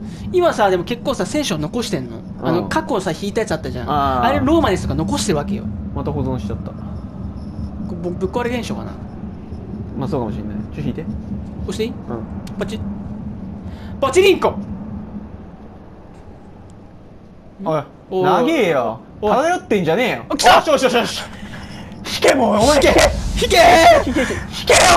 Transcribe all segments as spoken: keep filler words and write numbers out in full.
今さ、でも結構さ、選手を残してんの。あの、過去さ、引いたやつあったじゃん。ああれ、ローマですとか残してるわけよ。 また保存しちゃった。 ぶぶっ壊れ現象かな。 まあそうかもしれない。ちょっと引いて。 押していい？ うん。 パチッ。パチリンコ。 おい、長えよ。漂ってんじゃねえよ。 来た。よしよしよしよし。 引けもう、お前引け引け引け引けよ。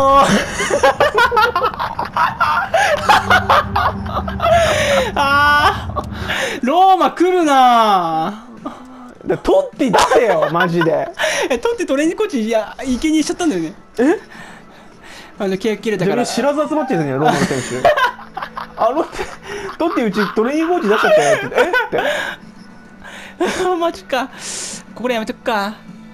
ああ、ローマ来るなー。トッティ出せよ、マジで。 え、トッティトレーニングコーチ、いや、生贄にしちゃったんだよね。 え？ あの契約切れたから。 知らず集まっちゃったんや、ローマの選手。あのトッティうちトレーニングコーチ出しちゃったよって。えって。 マジか。ここでやめとくか。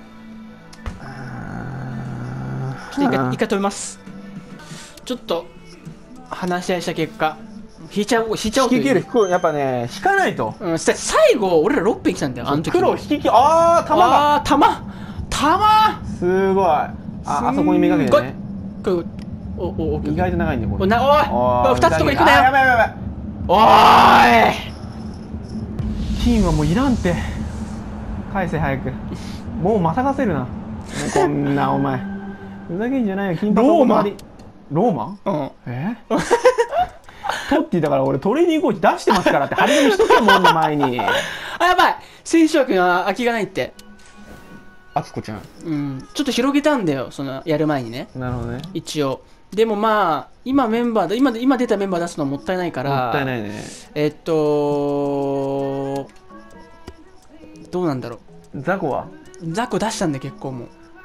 ちょっと一回、一回止めます。ちょっと話し合いした結果、引いちゃおう、引いちゃおうという。 引き切る、引く、やっぱね、引かないと。 うん、最後、俺らろっぺん来たんだよ、あの時。 黒引き切る、ああ、玉が。 ああ、玉玉すごい。あ、あそこにめがけてね。 お、お、お、 意外と長いんだよ、これ。 な、おい、二つとか行くなよ。 やばいやばいやばい。 おーい。 金はもういらんって。返せ早く。もうまたがせるな。もうこんなお前。ふざけんじゃないよ、金パパおまり。ローマ？ うん。 え？トッティだから俺トレーニングコーチ出してますからって張り紙しとけよ、もんの前に。 あ、やばい。選手枠には空きがないって。 あつこちゃん。 うん。ちょっと広げたんだよ、そのやる前にね。 なるほどね。 一応。でもまあ今メンバーだ今今出たメンバー出すのはもったいないから。 もったいないね。 えっとどうなんだろう。ザコは？ ザコ出したんで結構もう。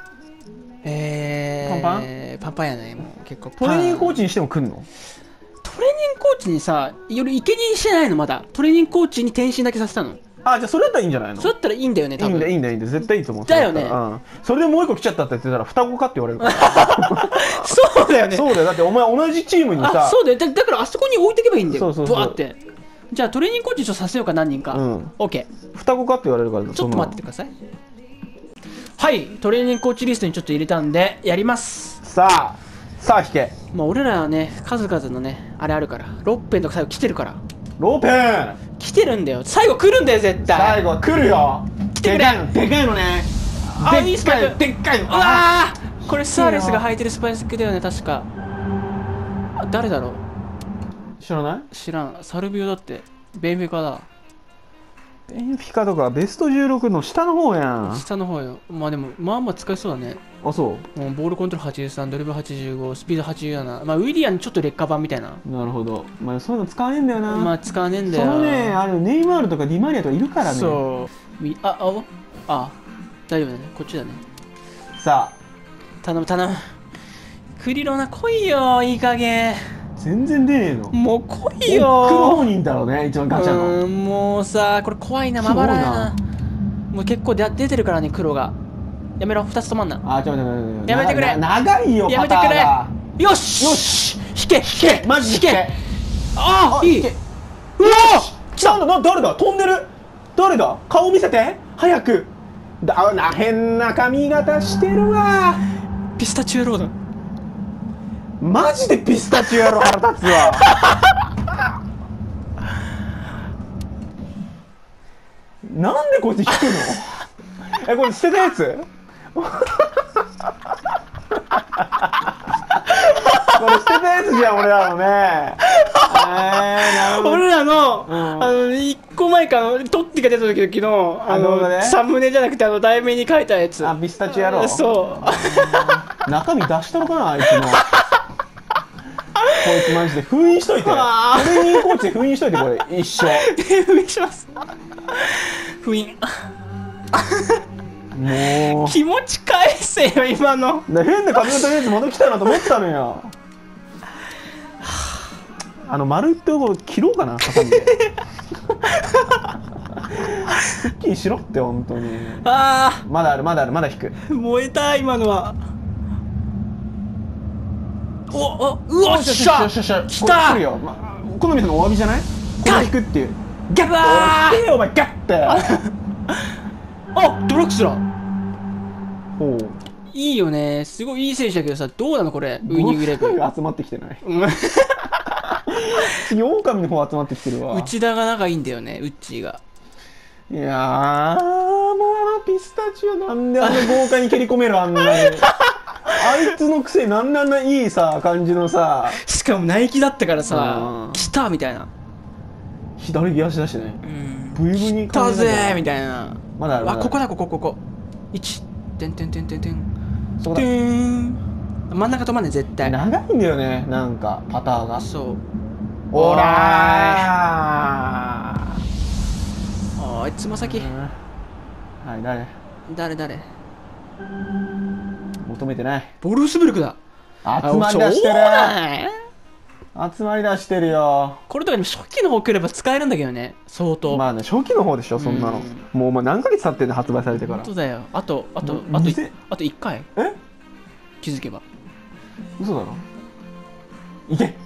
えー、 パンパンパンパンやね、もう結構。 トレーニングコーチにしても来んの？ トレーニングコーチにさ、より生贄にしてないのまだ。トレーニングコーチに転身だけさせたの。 あ、じゃあそれだったらいいんじゃないの？ それだったらいいんだよね、多分。 いいんだいいんだいいんだ、絶対いいと思う。 だよね。 うん。それでもう一個来ちゃったって言ってたら双子かって言われるから。 そうだよね。 そうだよ。だってお前同じチームにさ。 あ、そうだよ。だだからあそこに置いてけばいいんだよ。 そうそうそう。 ブワーって。じゃあトレーニングコーチちょっとさせようか、何人か。うん。オッケー。双子かって言われるから。 ちょっと待っててください。はい、トレーニングコーチリストにちょっと入れたんでやります。 さあさあ引け。 まあ俺らはね、数々のねあれあるから。ロッペンとか最後来てるから。 ローペン来てるんだよ。最後来るんだよ絶対。 最後は来るよ。 来てくれ。 でかいのでかいのね。 あ、いいスパイク。 でっかいの。 ああ、これスアレスが履いてるスパイクだよね確か。あ、誰だろう。 知らない？ 知らん。サルビオだって。ベンフィカだ。 ベンフィカとかベストじゅうろくの下の方やん。 下の方よ。まあでもまあまあ使えそうだね。 あ、そう。 もうボールコントロールはちじゅうさん、ドリブルはちじゅうご、スピードはちじゅうなな。まあウィリアムちょっと劣化版みたいな。 なるほど。まあそういうの使わねえんだよな。 まあ使わねえんだよ。 そのね、あのネイマールとかディマリアとかいるからね。 そう。あ、あ、あ、大丈夫だね。こっちだね。 さあ。 頼む頼む。クリロナ来いよ、いい加減。 全然出ねえの。 もう来いよ。 奥の方にいんだろうね、一番ガチャの。 うん、もうさ、これ怖いな、まばらやな。もう結構で出てるからね、黒が。やめろ、二つ止まんな。 あ、ちょっと待って、 やめてくれ。 長いよ、 やめてくれ。よしよし引け引けマジ引け。ああ、いい。うわ来た。な、誰だ？飛んでる。誰だ？顔見せて早く。だな、変な髪型してるわ。 ピスタチオ野郎だ。 マジでピスタチオ野郎腹立つわ。なんでこいつ引くの？え、これ捨てたやつ？これ捨てたやつじゃん、俺らのね。 俺らの、うん、あのいっこまえかの撮ってが出た時のあの、ね、サムネじゃなくてあの題名に書いたやつ。 あ、ピスタチオ野郎。そう。中身出したのかな、あいつの。こいつマジで封印しといて。トレーニングコーチで封印しといて、これ一生。 封印します。封印。もう気持ち返せよ今の。 変な髪型のやつまた来たなと思ったのよ。あの丸いとこ切ろうかな、ハサミで。すっきりしろって本当に。ああ、まだあるまだある、まだ引く。 燃えた今のは。おお、うわっしゃ来た。 来るよ。好みさんのお詫びじゃない？これ引くっていう。 ギャッバー。お前ギャッて。 あ、ドラッグスラー。 ほう。 いいよね、すごいいい選手だけどさ、どうなのこれ、ウイニングイレブン。 集まってきてない。 次狼の方集まってきてるわ。 内田が仲いいんだよね、ウッチーが。 いやー、もうあのピスタチオなんであんな豪華に蹴り込める、あんなに。あいつのくせなんであんないいさ、感じのさ。 しかもナイキだったからさ、来たみたいな。 左利足だしね。 うん。 ブイブイに来たぜみたいな。 まだある。 あ、ここだ、ここ、ここ。いち、てんてんてんてんてん。 そこだ。 真ん中止まんね、絶対。 長いんだよね、なんか、パターが。 そう。 おらー。 あいつま先。 はい、誰誰誰求めてない。 ボルフスブルクだ。 集まり出してる。集まり出してるよ。 これとかに初期の方来れば使えるんだけどね、相当。 まあね、初期の方でしょ、そんなの。もうお前何ヶ月経ってんの、発売されてから。 本当だよ。あと、あと、あと、あといっかい。 え気づけば。 嘘だろ。いけ。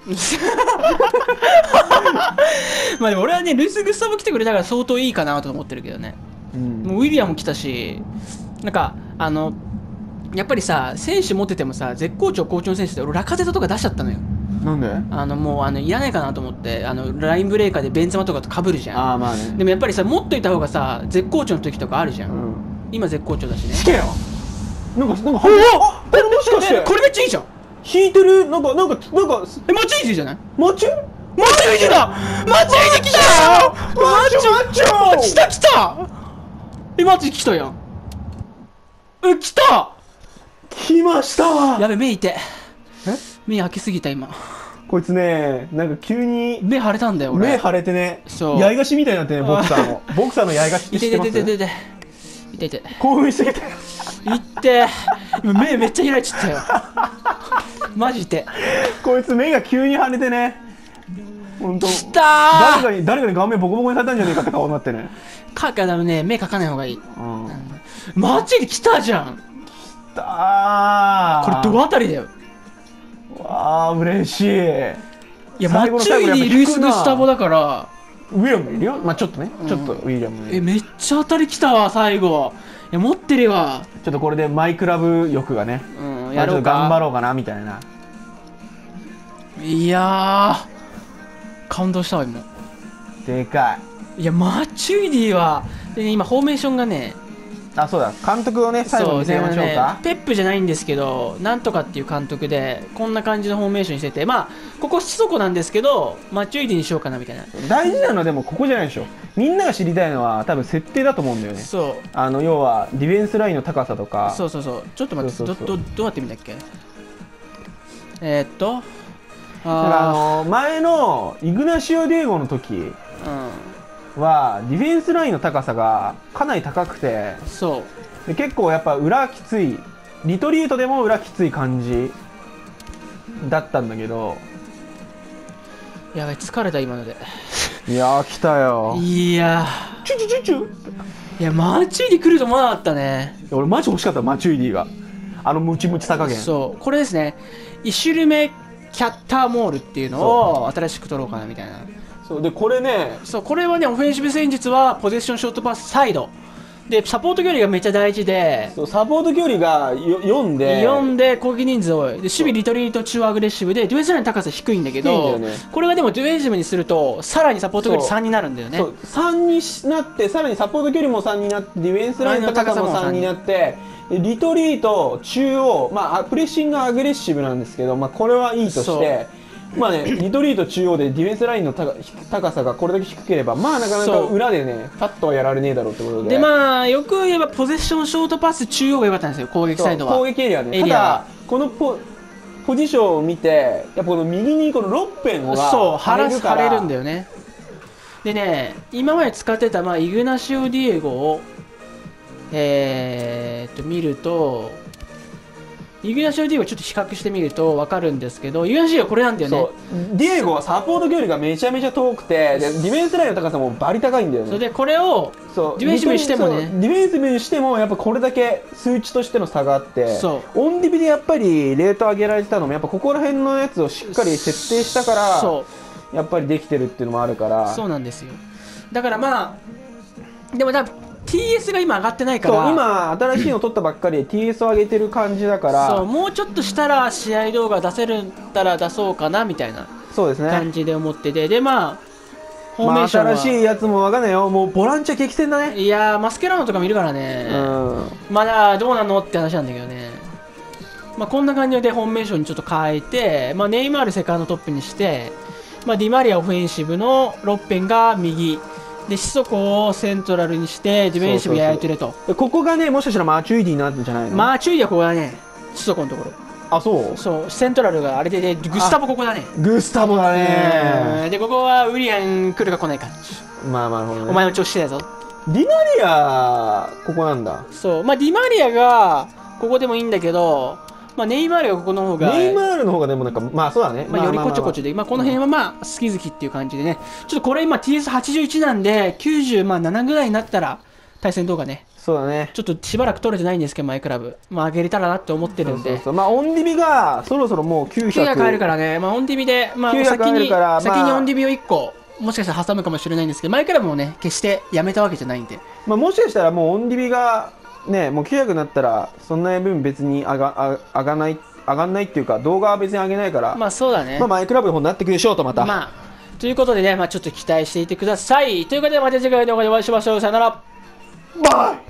まあでも俺はね、ルイス・グスタボ来てくれたから相当いいかなと思ってるけどね。うん、もうウィリアム来たし、なんかあのやっぱりさ、選手持っててもさ、絶好調好調の選手で俺ラカゼタとか出しちゃったのよ。 なんで？ あのもうあのいらないかなと思って、あのラインブレーカーでベンツマとかとかぶるじゃん。 あー、まあね。 でもやっぱりさ、持っといた方がさ、絶好調の時とかあるじゃん。うん、今絶好調だしね。 引けよ。なんかなんか、あ、これもしかしてこれめっちゃいいじゃん。 引いてる。なんかなんかなんかえ、マチュイジじゃない？ マチュマチュイジだ。マチュイジ来たよ。マチュマチュ来た来た。え、マチュイ来たやん。え、来た。 来ました。 やべ、目痛い。 え？ 目開けすぎた今。 こいつね、なんか急に目腫れたんだよ俺。 目腫れてね。 そう。 八重樫みたいになってね、ボクサーの。ボクサーの八重樫って知ってます？ 痛い痛い痛い痛い痛い。 興奮しすぎて。 いって今目めっちゃ開いちゃったよ。マジで。 こいつ目が急に腫れてね。本当。 きたー。 誰かに誰かに顔面ボコボコにされたんじゃねえかって顔になってね。 かかだめね、目かかない方がいい。うん。マジで来たじゃん。 来たー。 これどのあたりだよ。 わあ、嬉しい。いや、マチュイにルイス・グスタボだからウィリアムいるよ。まあちょっとね、ちょっとウィリアム、 え、めっちゃ当たりきたわ最後。いや、持ってるわ。 ちょっとこれでマイクラブ欲がね、うん、やろうか、頑張ろうかなみたいな。 いやー、感動したわ今。 でかい。いや、マチュイディはで、ね、今フォーメーションがね、 あ、そうだ、監督をね、最後に見せましょうか。 ね、ペップじゃないんですけど、なんとかっていう監督で、こんな感じのフォーメーションにしてて、まあ、ここ、シソコなんですけど、マチュイディにしようかなみたいな。 大事なのは、でもここじゃないでしょ。みんなが知りたいのは、多分設定だと思うんだよね。 そう。 あの、要は、ディフェンスラインの高さとか。 そうそうそう。ちょっと待って、ど、ど、どうやって見たっけ。えー、っと、 あの、前のイグナシオ・ディエゴの時。うん。はディフェンスラインの高さがかなり高くて、そうで結構やっぱ裏きつい、リトリートでも裏きつい感じだったんだけど、 やばい、疲れた今ので。 いやー来たよ。 いやーチュチュチュチュ。 いや、マチュイディ来ると思わなかったね。 俺マジ欲しかった、マチュイディが。あのムチムチさ加減。 そう、これですね、イシュルメキャッターモールっていうのを新しく取ろうかなみたいな。 そうで、これね、 そう、これはね、オフェンシブ戦術はポゼッションショートパスサイドで、サポート距離がめっちゃ大事で、 そうサポート距離がよんでよんで攻撃人数多いで、守備リトリート中アグレッシブで、ディフェンスラインの高さ低いんだけど、ね、これがでもディフェンシブにするとさらにサポート距離さんになるんだよね。 そうさんになって、さらにサポート距離もさんになって、ディフェンスラインの高さもさんになって、リトリート中央、まあプレッシングアグレッシブなんですけど、まあこれはいいとして。まあね、リトリート中央でディフェンスラインの高さがこれだけ低ければ、まあなかなか裏でね、パッとはやられねえだろうってことで。 で、まあ、よく言えばポゼッションショートパス中央が良かったんですよ、攻撃サイドは。 攻撃エリアね。ただ、このポポジションを見て、やっぱこの右にこのロッペンが張れるから。張れるんだよね。でね、今まで使ってた、まあ、イグナシオ・ディエゴを、えーっと、見ると、イグナシオ・ディエゴちょっと比較してみると分かるんですけど、イグナシオはこれなんだよね。 ディエゴはサポート距離がめちゃめちゃ遠くて、でディフェンスラインの高さもバリ高いんだよね。 それでこれをディフェンシブにしてもね、 ディフェンシブにしてもやっぱこれだけ数値としての差があって、オンディビでやっぱりレート上げられてたのもやっぱここら辺のやつをしっかり設定したからやっぱりできてるっていうのもあるから。 そうなんですよ。だからまあでも多分ティーエス が今上がってないから、 そう今新しいの取ったばっかりで ティーエス を上げてる感じだから、 そうもうちょっとしたら試合動画出せるんだら出そうかなみたいな。 そうですね。 感じで思ってて、でまあフォーまあ、 メーションは、 新しいやつもわかんないよ。もうボランチは激戦だね。 いやーマスケラノとか見るからね、 うん、 まだどうなのって話なんだけどね。まあ、こんな感じでフォーメーションにちょっと変えて、まあ、ネイマールセカンドトップにして、まあ、ディマリアオフェンシブのロッペンが右で、シソコをセントラルにしてディフェンシブややトゥレと。 ここがね、もしかしたらマーチュイディになるんじゃないの？ マーチュイディはここだね、シソコのところ。 あ、そうそうセントラルがあれで、ね、グスタボここだね。 グスタボだね。 でここはウィリアン来るか来ないか。 まあまあ、なるほどね。 お前の調子してたぞ。 ディマリアここなんだ。 そうまあディマリアがここでもいいんだけど、まあ、ネイマールがここの方がネイマールの方がでもなんかまあそうだね、 まあ、よりこちょこちょで、まあ、この辺はまあ好き好きっていう感じでね、ちょっとこれ今 ティーエスはちじゅういち なんできゅうじゅうななぐらいになったら対戦動画ね、 そうだね、 ちょっとしばらく撮れてないんですけどマイクラブ、まあ上げれたらなって思ってるんで、 そうそうそう、まあオンディビがそろそろもうきゅうひゃくきゅうひゃく入るからね、まあオンディビで、まあ、 きゅうひゃく先に、 入るからまあ、 先にオンディビをいっこもしかしたら挟むかもしれないんですけど、マイクラブもね決してやめたわけじゃないんで、 まあ、もしかしたらもうオンディビがねもうきゅうひゃくになったらそんな分別に上があ上がない上がんないっていうか動画は別に上げないから、 まあそうだね、 まあ、マイクラブの方になってくるでしょうとまた、 まあということでね、まあ、ちょっと期待していてください。ということでまた次回の動画でお会いしましょう。さよなら。 バイ